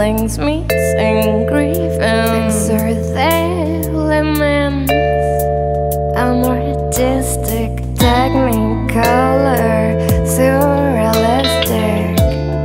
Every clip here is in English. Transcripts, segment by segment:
feelings missing grief and insert elements, an artistic technicolor, surrealistic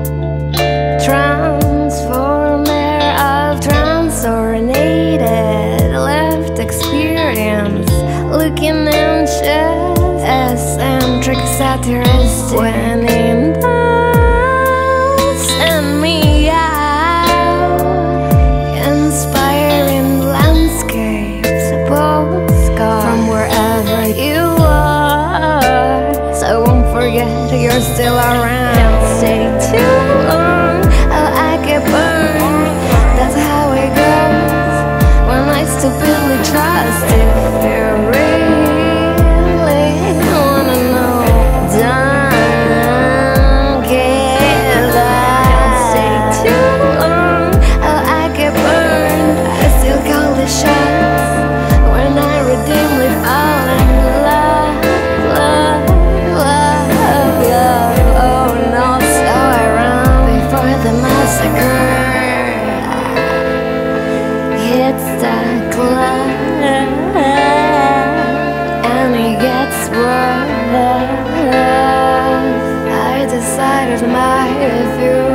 transformer of transornated left experience, looking anxious, eccentric, satiristic when in dance and me out, inspiring landscapes, postcards from wherever you are. So won't forget you're still around. Don't stay too long, oh, I get burned. That's how it goes when I stupidly trust if you really wanna know. Don't give up. Don't stay too long, oh, I get burned. I still call the shots when I redeemly fall in love, love, love, love. Oh no, so I run before the massacre hits the club, and it gets worse. I decided my future.